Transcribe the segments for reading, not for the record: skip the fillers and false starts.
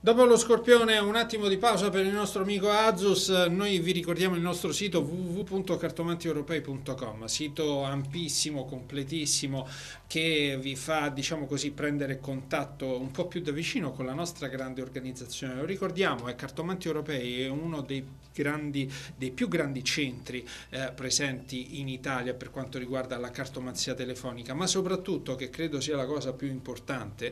Dopo lo Scorpione, un attimo di pausa per il nostro amico Azus. Noi vi ricordiamo il nostro sito www.cartomantieuropei.com, sito ampissimo, completissimo, che vi fa, diciamo così, prendere contatto un po' più da vicino con la nostra grande organizzazione. Lo ricordiamo, Cartomanti Europei è uno dei più grandi centri presenti in Italia per quanto riguarda la cartomanzia telefonica, ma soprattutto, che credo sia la cosa più importante,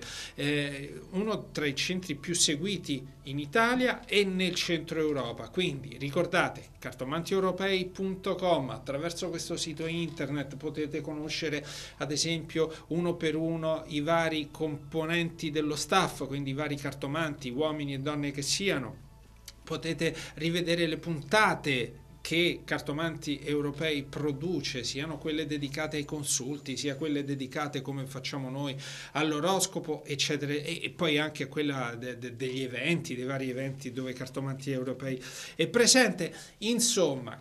uno tra i centri più seguiti in Italia e nel centro Europa. Quindi ricordate, cartomantieuropei.com. Attraverso questo sito internet potete conoscere ad esempio uno per uno i vari componenti dello staff, quindi i vari cartomanti, uomini e donne che siano. Potete rivedere le puntate che Cartomanti Europei produce, siano quelle dedicate ai consulti, sia quelle dedicate, come facciamo noi, all'oroscopo, eccetera, e poi anche quella degli eventi, dei vari eventi dove Cartomanti Europei è presente. Insomma,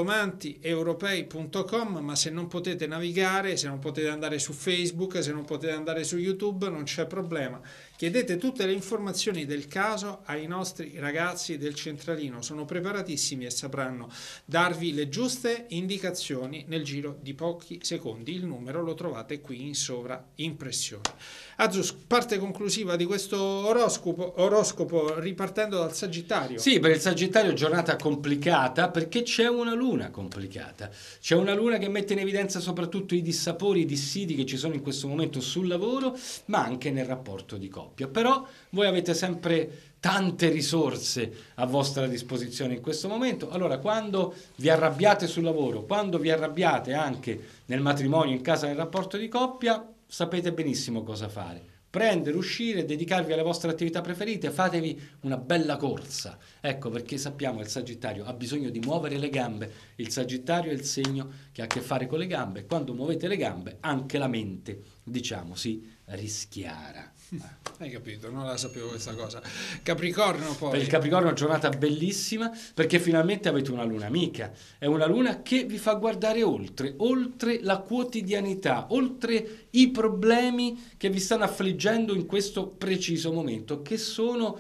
cartomantieuropei.com. Ma se non potete navigare, se non potete andare su Facebook, se non potete andare su YouTube, non c'è problema. Chiedete tutte le informazioni del caso ai nostri ragazzi del centralino, sono preparatissimi e sapranno darvi le giuste indicazioni nel giro di pochi secondi. Il numero lo trovate qui in sovraimpressione. Azus, parte conclusiva di questo oroscopo ripartendo dal Sagittario. Sì, per il Sagittario giornata complicata perché c'è una luna complicata. C'è una luna che mette in evidenza soprattutto i dissapori, i dissidi che ci sono in questo momento sul lavoro, ma anche nel rapporto di coppia. Però voi avete sempre tante risorse a vostra disposizione in questo momento. Allora, quando vi arrabbiate sul lavoro, quando vi arrabbiate anche nel matrimonio, in casa, nel rapporto di coppia, sapete benissimo cosa fare. Prendere, uscire, dedicarvi alle vostre attività preferite, fatevi una bella corsa. Ecco, perché sappiamo che il Sagittario ha bisogno di muovere le gambe. Il Sagittario è il segno che ha a che fare con le gambe. Quando muovete le gambe, anche la mente, diciamo, si rischiara. Hai capito? Non la sapevo questa cosa. Capricorno poi. Per il Capricorno è una giornata bellissima perché finalmente avete una luna amica. È una luna che vi fa guardare oltre la quotidianità, oltre i problemi che vi stanno affliggendo in questo preciso momento, che sono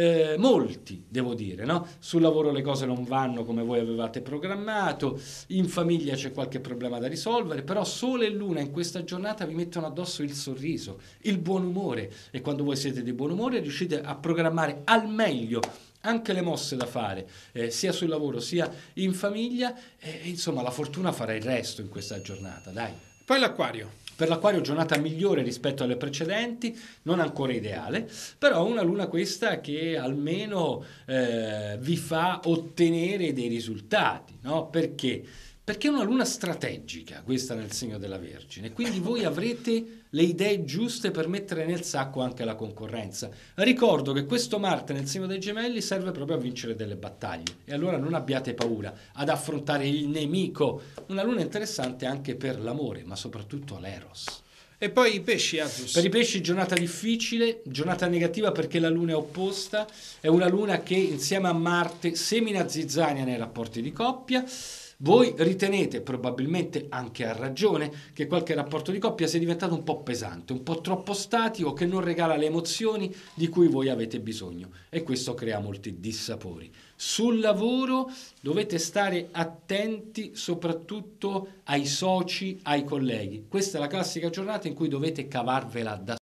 molti, devo dire, no? Sul lavoro le cose non vanno come voi avevate programmato, in famiglia c'è qualche problema da risolvere, però Sole e Luna in questa giornata vi mettono addosso il sorriso, il buon umore, e quando voi siete di buon umore riuscite a programmare al meglio anche le mosse da fare, sia sul lavoro sia in famiglia, e insomma la fortuna farà il resto in questa giornata, dai. Poi l'Acquario. Per l'Acquario giornata migliore rispetto alle precedenti, non ancora ideale, però una luna questa che almeno vi fa ottenere dei risultati, no? Perché? Perché è una luna strategica questa nel segno della Vergine, quindi voi avrete le idee giuste per mettere nel sacco anche la concorrenza. Ricordo che questo Marte nel segno dei Gemelli serve proprio a vincere delle battaglie, e allora non abbiate paura ad affrontare il nemico. Una luna interessante anche per l'amore, ma soprattutto l'eros. E poi i pesci, Azus. Per i pesci giornata difficile, giornata negativa perché la luna è opposta, è una luna che insieme a Marte semina zizzania nei rapporti di coppia. Voi ritenete, probabilmente anche a ragione, che qualche rapporto di coppia sia diventato un po' pesante, un po' troppo statico, che non regala le emozioni di cui voi avete bisogno, e questo crea molti dissapori. Sul lavoro dovete stare attenti soprattutto ai soci, ai colleghi. Questa è la classica giornata in cui dovete cavarvela da